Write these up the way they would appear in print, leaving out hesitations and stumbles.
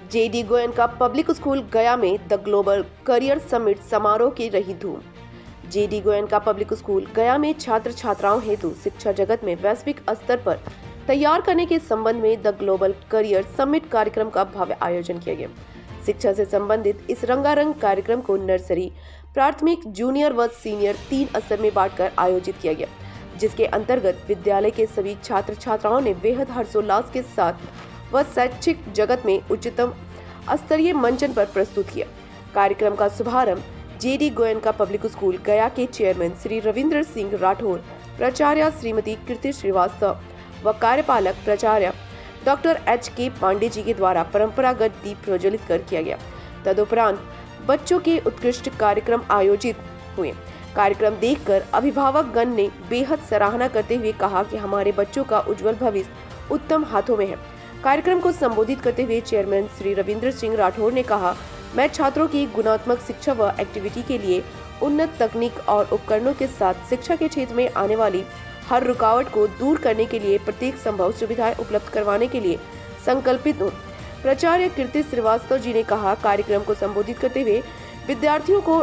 JD Goenka public school गया में the global career summit समारोह की रही धूम। जेडी गोयनका पब्लिक स्कूल गया में छात्र छात्राओं हेतु शिक्षा जगत में वैश्विक स्तर पर तैयार करने के संबंध में द ग्लोबल करियर समिट कार्यक्रम का भव्य आयोजन किया गया। शिक्षा से संबंधित इस रंगारंग कार्यक्रम को नर्सरी, प्राथमिक, जूनियर व सीनियर 3 स्तर में बांटकर आयोजित किया गया, जिसके अंतर्गत विद्यालय के सभी छात्र छात्राओं ने बेहद हर्षोल्लास के साथ व शैक्षिक जगत में उच्चतम स्तरीय मंचन पर प्रस्तुत किया। कार्यक्रम का शुभारंभ JD Goenka public school Gaya के चेयरमैन श्री रविंद्र सिंह राठौर, प्राचार्य श्रीमती कीर्ति श्रीवास्तव व कार्यपालक प्राचार्य डॉक्टर HK पांडे जी के द्वारा परंपरागत दीप प्रज्वलित कर किया गया। तदुपरांत बच्चों के उत्कृष्ट कार्यक्रम आयोजित हुए। कार्यक्रम देखकर अभिभावक गण ने बेहद सराहना करते हुए कहा कि हमारे बच्चों का उज्जवल भविष्य उत्तम हाथों में है। कार्यक्रम को संबोधित करते हुए चेयरमैन श्री रविंद्र सिंह राठौर ने कहा, मैं छात्रों की गुणात्मक शिक्षा व एक्टिविटी के लिए उन्नत तकनीक और उपकरणों के साथ शिक्षा के क्षेत्र में आने वाली हर रुकावट को दूर करने के लिए प्रत्येक संभव सुविधाएं उपलब्ध करवाने के लिए संकल्पित हूँ। प्राचार्य कीर्ति श्रीवास्तव जी ने कहा, कार्यक्रम को संबोधित करते हुए विद्यार्थियों को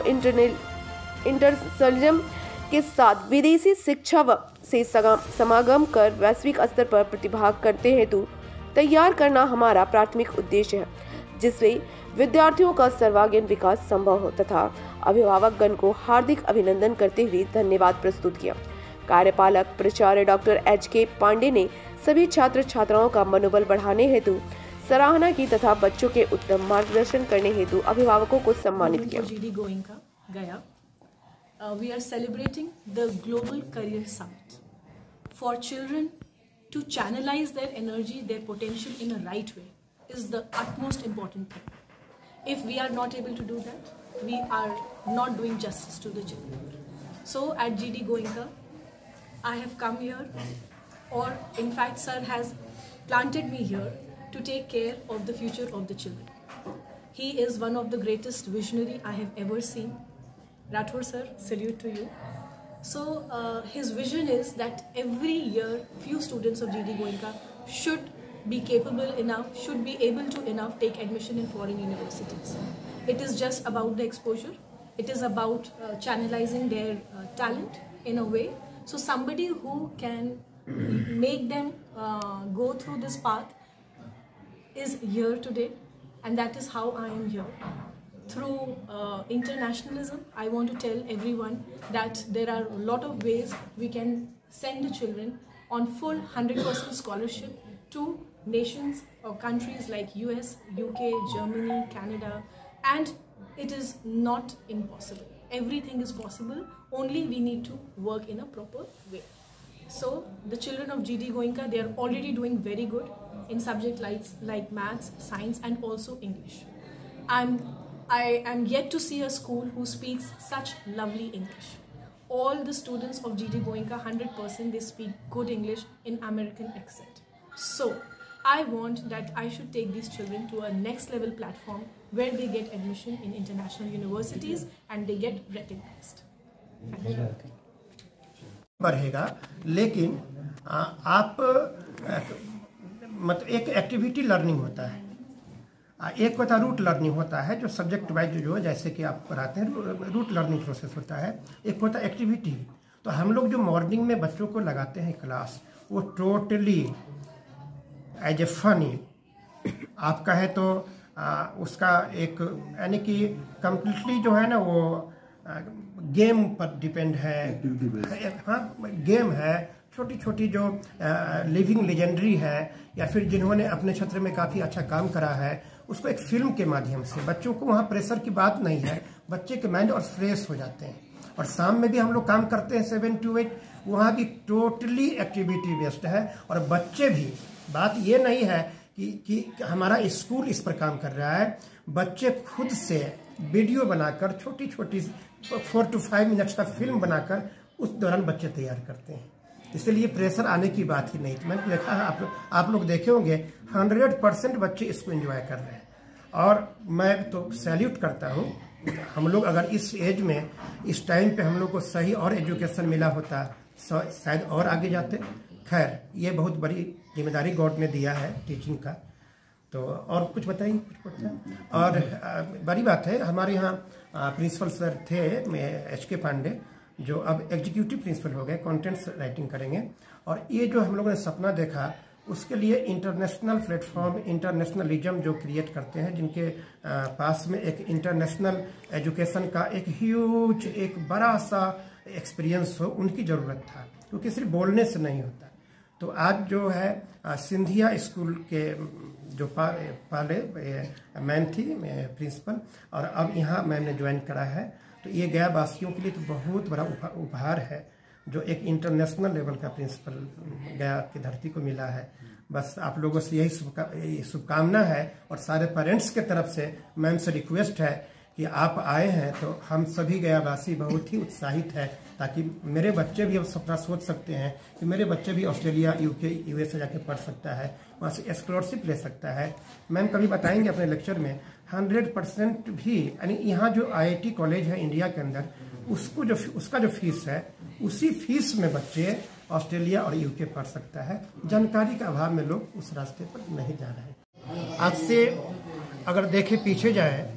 इंटरसलिज्म के साथ विदेशी शिक्षा से समागम कर वैश्विक स्तर पर प्रतिभाग करते हेतु तैयार करना हमारा प्राथमिक उद्देश्य है, जिससे विद्यार्थियों का सर्वांगीण विकास संभव हो तथा अभिभावक गण को हार्दिक अभिनंदन करते हुए धन्यवाद प्रस्तुत किया। कार्यपालक प्राचार्य डॉक्टर HK पांडे ने सभी छात्र छात्राओं का मनोबल बढ़ाने हेतु सराहना की तथा बच्चों के उत्तम मार्गदर्शन करने हेतु अभिभावकों को सम्मानित किया। जेडी गोयनका गया, we are celebrating the Global Career Summit for children to channelize their energy, their potential in a right way is the utmost important thing. If we are not able to do that, we are not doing justice to the children. So at GD Goenka, I have come here, or in fact sir has planted me here to take care of the future of the children. He is one of the greatest visionary I have ever seen. Rathore sir, salute to you. So his vision is that every year few students of GD Goenka should be capable enough, should be able to enough take admission in foreign universities. It is just about the exposure. It is about channelizing their talent in a way. So somebody who can make them go through this path is here today, and that is how I am here. Through internationalism, I want to tell everyone that there are a lot of ways we can send the children on full 100% scholarship to nations or countries like US, UK, Germany, Canada, and it is not impossible. Everything is possible, only we need to work in a proper way. So the children of GD Goenka, they are already doing very good in subjects like maths, science, and also English. I am yet to see a school who speaks such lovely English. All the students of GD Goenka, 100% they speak good English in American accent. So I want that I should take these children to a next level platform where they get admission in international universities and they get recognized. Thank you. बढ़ेगा, लेकिन आप मतलब एक activity learning होता है, एक होता root learning होता है जो सब्जेक्ट वाइज जो जैसे कि आप पढ़ाते हैं रूट लर्निंग प्रोसेस होता है, एक होता है एक्टिविटी। तो हम लोग जो मॉर्निंग में बच्चों को लगाते हैं क्लास, वो टोटली एज ए फनी आप कहें तो उसका एक यानी कि कम्प्लीटली जो है ना वो गेम पर डिपेंड है। हाँ, गेम है, छोटी छोटी जो लिविंग लेजेंडरी है या फिर जिन्होंने अपने क्षेत्र में काफ़ी अच्छा काम करा है, उसको एक फिल्म के माध्यम से बच्चों को वहाँ प्रेशर की बात नहीं है, बच्चे के माइंड और फ्रेश हो जाते हैं। और शाम में भी हम लोग काम करते हैं 7 to 8, वहाँ भी टोटली एक्टिविटी बेस्ड है। और बच्चे भी, बात ये नहीं है कि हमारा स्कूल इस पर काम कर रहा है, बच्चे खुद से वीडियो बनाकर छोटी छोटी 4 to 5 मिनट्स का फिल्म बनाकर उस दौरान बच्चे तैयार करते हैं। इसलिए प्रेशर आने की बात ही नहीं। मैंने देखा है, आप लोग देखे होंगे 100% बच्चे इसको एंजॉय कर रहे हैं। और मैं तो सैल्यूट करता हूँ, हम लोग अगर इस एज में इस टाइम पे हम लोग को सही और एजुकेशन मिला होता शायद और आगे जाते। खैर, ये बहुत बड़ी जिम्मेदारी गॉड ने दिया है टीचिंग का। तो और कुछ बताइए कुछ पूछना। और बड़ी बात है, हमारे यहाँ प्रिंसिपल सर थे HK पांडे, जो अब एग्जीक्यूटिव प्रिंसिपल हो गए, कंटेंट्स राइटिंग करेंगे। और ये जो हम लोगों ने सपना देखा, उसके लिए इंटरनेशनल प्लेटफॉर्म, इंटरनेशनलिज्म जो क्रिएट करते हैं, जिनके पास में एक इंटरनेशनल एजुकेशन का एक ह्यूज, एक बड़ा सा एक्सपीरियंस हो, उनकी ज़रूरत था, क्योंकि सिर्फ बोलने से नहीं होता। तो आज जो है सिंधिया स्कूल के जो पहले मैम थी प्रिंसिपल, और अब यहाँ मैम ने ज्वाइन करा है। तो ये गया वासियों के लिए तो बहुत बड़ा उपहार है, जो एक इंटरनेशनल लेवल का प्रिंसिपल गया की धरती को मिला है। बस आप लोगों से यही शुभकामना है, और सारे पेरेंट्स के तरफ से मैम से रिक्वेस्ट है कि आप आए हैं तो हम सभी गयावासी बहुत ही उत्साहित है, ताकि मेरे बच्चे भी अब सपना सोच सकते हैं कि मेरे बच्चे भी ऑस्ट्रेलिया, UK, USA जाके पढ़ सकता है, वहाँ से स्कॉलरशिप ले सकता है। मैम कभी बताएंगे अपने लेक्चर में 100% भी, यानी यहाँ जो IIT कॉलेज है इंडिया के अंदर, उसका जो फीस है, उसी फीस में बच्चे ऑस्ट्रेलिया और UK पढ़ सकता है। जानकारी का अभाव में लोग उस रास्ते पर नहीं जा रहे हैं। आज से अगर देखें पीछे जाए,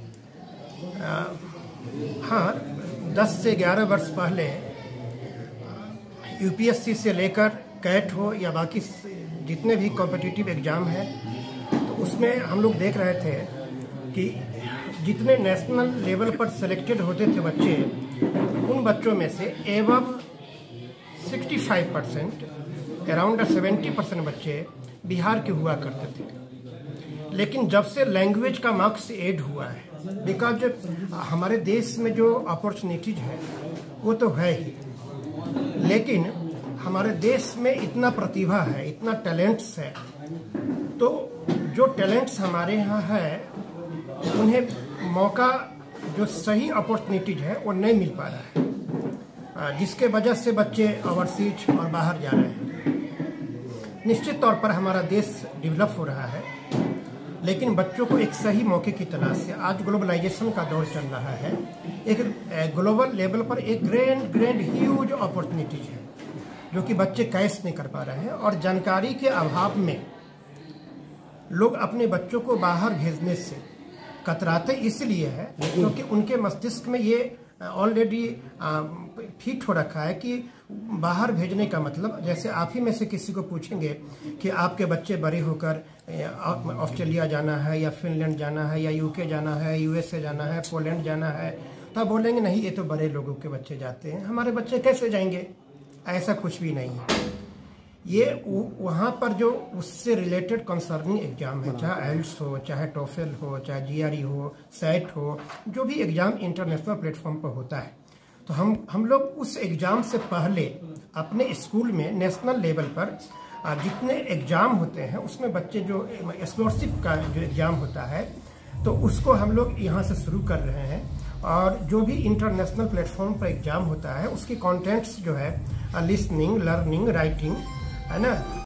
हाँ 10 से 11 वर्ष पहले UPSC से लेकर कैट हो या बाकी जितने भी कॉम्पिटिटिव एग्ज़ाम हैं, तो उसमें हम लोग देख रहे थे कि जितने नेशनल लेवल पर सेलेक्टेड होते थे बच्चे, उन बच्चों में से एवब 65%, अराउंड 70% बच्चे बिहार के हुआ करते थे। लेकिन जब से लैंग्वेज का मार्क्स ऐड हुआ है, बिकॉज हमारे देश में जो अपॉर्चुनिटीज है वो तो है ही, लेकिन हमारे देश में इतना प्रतिभा है, इतना टैलेंट्स है, तो जो टैलेंट्स हमारे यहाँ है उन्हें मौका, जो सही अपॉर्चुनिटीज है वो नहीं मिल पा रहा है, जिसके वजह से बच्चे ओवरसीज और बाहर जा रहे हैं। निश्चित तौर पर हमारा देश डेवलप हो रहा है, लेकिन बच्चों को एक सही मौके की तलाश है। आज ग्लोबलाइजेशन का दौर चल रहा है, एक ग्लोबल लेवल पर एक ग्रैंड ह्यूज अपॉर्चुनिटीज है, जो कि बच्चे कैच नहीं कर पा रहे हैं। और जानकारी के अभाव में लोग अपने बच्चों को बाहर भेजने से कतराते इसलिए है क्योंकि उनके मस्तिष्क में ये ऑलरेडी फिट हो रखा है कि बाहर भेजने का मतलब, जैसे आप ही में से किसी को पूछेंगे कि आपके बच्चे बड़े होकर ऑस्ट्रेलिया जाना है या फिनलैंड जाना है या UK जाना है, USA जाना है, पोलैंड जाना है, तो आप बोलेंगे नहीं ये तो बड़े लोगों के बच्चे जाते हैं, हमारे बच्चे कैसे जाएंगे। ऐसा कुछ भी नहीं है। ये वहाँ पर जो उससे रिलेटेड कंसर्निंग एग्जाम है, चाहे IELTS हो, चाहे TOEFL हो, चाहे GRE हो, SAT हो, जो भी एग्जाम इंटरनेशनल प्लेटफॉर्म पर होता है, तो हम लोग उस एग्जाम से पहले अपने स्कूल में नेशनल लेवल पर जितने एग्जाम होते हैं उसमें बच्चे जो स्कॉलरशिप का जो एग्जाम होता है, तो उसको हम लोग यहाँ से शुरू कर रहे हैं। और जो भी इंटरनेशनल प्लेटफॉर्म पर एग्जाम होता है उसकी कंटेंट्स जो है लिसनिंग, लर्निंग, राइटिंग, है ना,